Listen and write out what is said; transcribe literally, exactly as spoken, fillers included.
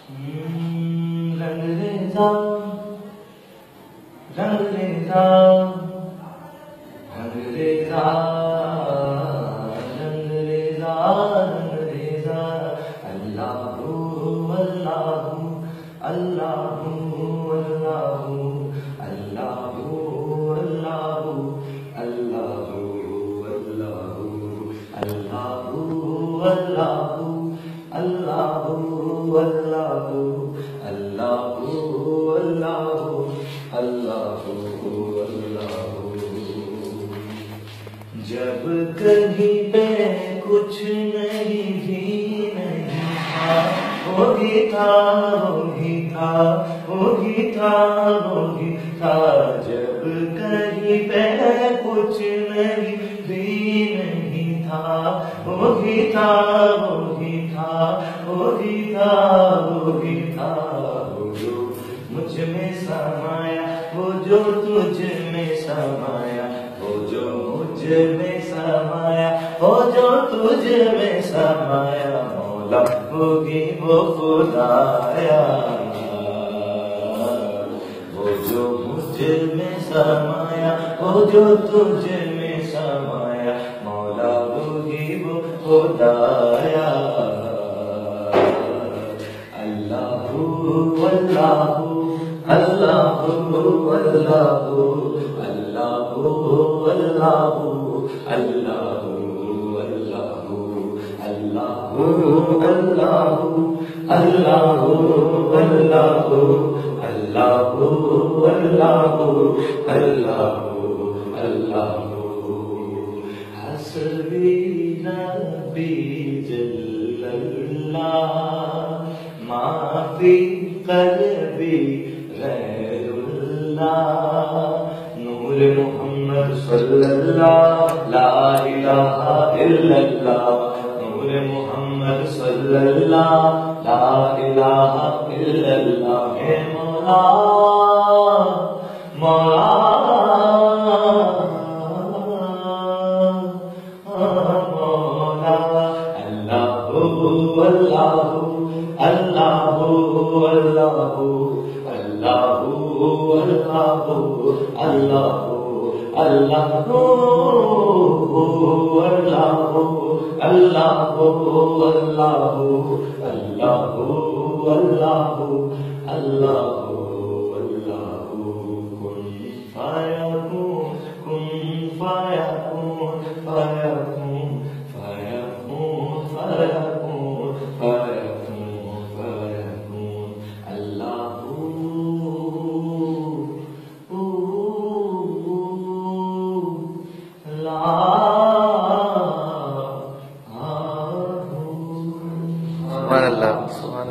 رنگریزا رنگریزا رنگریزا رنگریزا رنگریزا اللہ اللہ اللہ اللہ اللہ اللہ اللہ اللہ اللہ اللہ اللہ اللہ اللہ جب کہیں پہ کچھ نہیں بھی نہیں تھا وہی تھا وہی تھا وہی تھا وہی تھا جب کہیں پہ کچھ نہیں بھی نہیں تھا وہی تھا وہی تھا وہی تھا وہی تھا وہ جو مجھ میں سمایا وہ جو تجھ میں سمایا وہ جو مجھ میں سمایا وہ جو تجھ میں سمایا مولا ہوگی وہ خدایا وہ جو مجھ میں سمایا وہ جو تجھ میں سمایا مولا ہوگی وہ خدایا اللہ اللہ اللہ اللہ اللہ اللہ اللہ اللہ اللہ اللہ اللہ اللہ اللہ حسبی ربی جل اللہ ما فی قلبی غیر اللہ نور محمد صلی اللہ لا الہ الا اللہ نور محمد صلی اللہ لا الہ الا اللہ ہے مولا مولا مولا اللہ اللہ اللہ اللہ اللہ اللہ اللہ اللہ اللہ اللہ اللہ اللہ اللہ کن فیکون فیکون فیکون فیکون فیکون فیکون اللہ سبحان اللہ سبحان